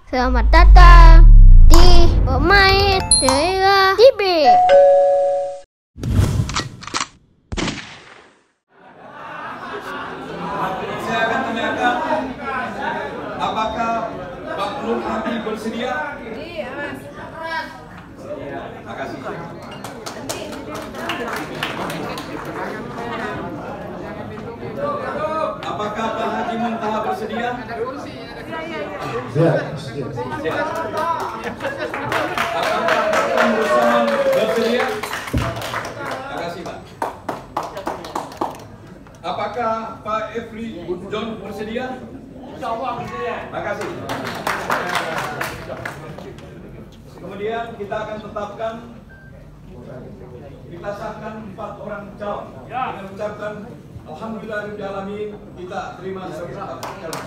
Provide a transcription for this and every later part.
Selamat datang di Pemain Daerah TV. Saya akan tanyakan, apakah Pak Nur Hadi bersedia? Iya, Mas. Terima kasih. Apakah Pak Haji Muntaha bersedia? Siap. Apakah Pak Rusman bersedia? Terima kasih, Pak. Apakah Pak Efri John bersedia? Insyaallah bersedia. Terima kasih. Kemudian kita akan tetapkan, kita sahkan 4 orang calon dengan ucapan alhamdulillahirobbilalamin, kita terima sebagai calon.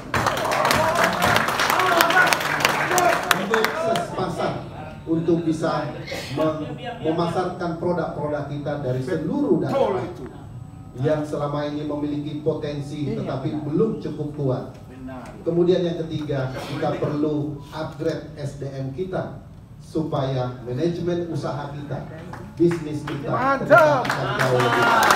Untuk sepasang untuk bisa memasarkan produk-produk kita dari seluruh daerah yang selama ini memiliki potensi tetapi belum cukup kuat. Kemudian yang ketiga, kita perlu upgrade SDM kita supaya manajemen usaha kita, bisnis kita akan jauh lebih baik.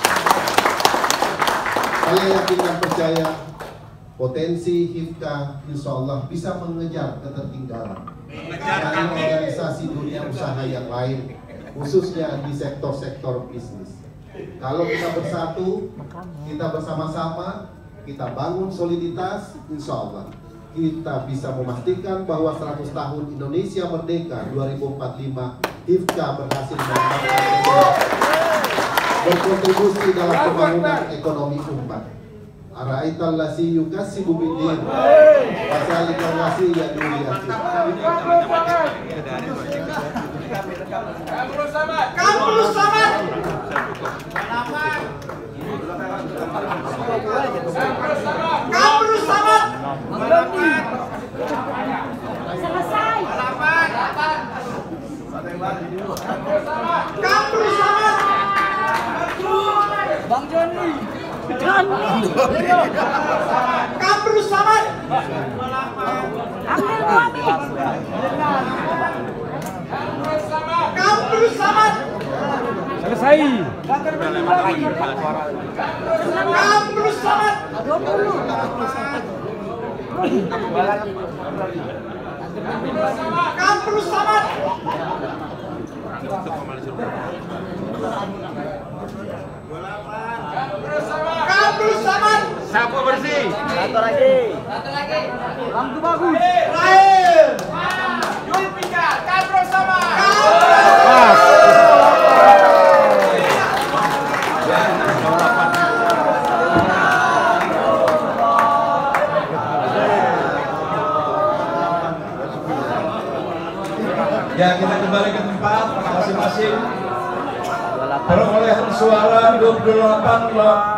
Saya yakin dan percaya potensi HIFKA insya Allah bisa mengejar ketertinggalan dari organisasi dunia usaha yang lain, khususnya di sektor-sektor bisnis. Kalau kita bersatu, kita bersama-sama, kita bangun soliditas, insya Allah kita bisa memastikan bahwa 100 tahun Indonesia Merdeka 2045 HIFKA berhasil berkontribusi dalam pembangunan ekonomi umat. Ara'aital lasi yukasibu bidin wasalikal lasi yaduliyati. Kamrul Samad. Selesai. Bang Joni. Kamrul Samad. Kamrul Samad. Selesai. Kamrul Samad. Kamrul Samad. Kamrul Samad. Sapu bersih. Satu lagi. Lampu bagus. Lahir. Julfikar Kamrul Samad. Ya, kita kembali ke tempat masing-masing. Perolehan suara 28